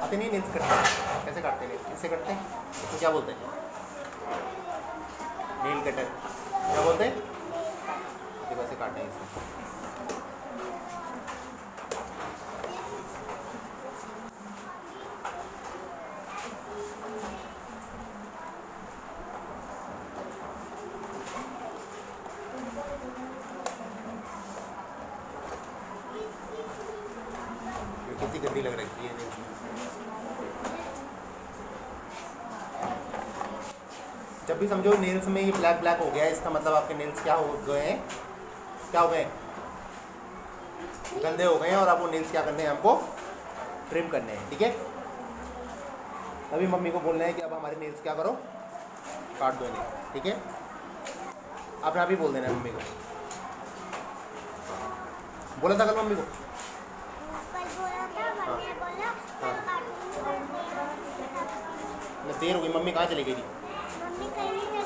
आते नहीं नेल्स कटते? कैसे काटते हैं नेल्स? इससे कटते हैं? इसको क्या बोलते हैं? Nail cutter. क्या बोलते हैं? तो वैसे काटते हैं इससे। कितनी गंदी लग रही है नेल्स में। जब भी समझो नेल्स में ये ब्लैक ब्लैक हो गया है, इसका मतलब आपके नेल्स क्या हो गए हैं? क्या हो गए? गंदे हो गए हैं। और अब वो नेल्स क्या करने हैं? हमको ट्रिम करने हैं। ठीक है, अभी मम्मी को बोलना है कि अब हमारे नेल्स क्या करो, काट दो इन्हें। ठीक है, अपना भी बोल देना है मम्मी को। बोला था कल मम्मी को? देर हो गई। मम्मी कहाँ चली गई थी?